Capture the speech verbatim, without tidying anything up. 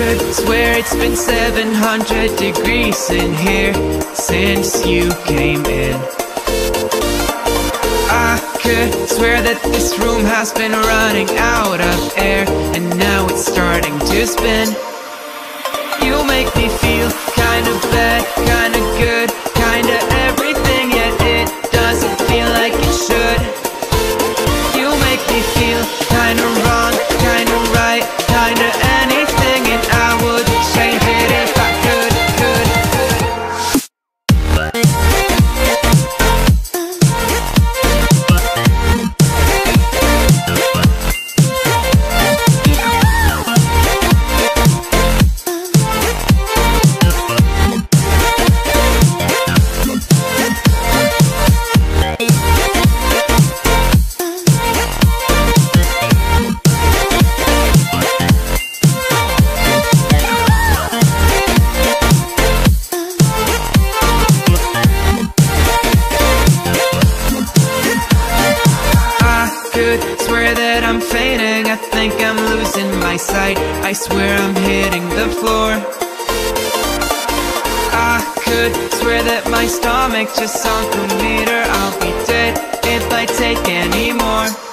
could swear it's been seven hundred degrees in here since you came in. I could swear that this room has been running out of air, and now it's starting to spin. You make me feel kinda bad, kinda good, kinda everything, yet it doesn't feel like it should. You make me feel kinda wrong, kinda right, kinda anything, and I would change it if I could, could, swear that I'm fainting, I think I'm losing my sight, I swear I'm hitting the floor. I could swear that my stomach just sunk a meter, I'll be dead if I take any more.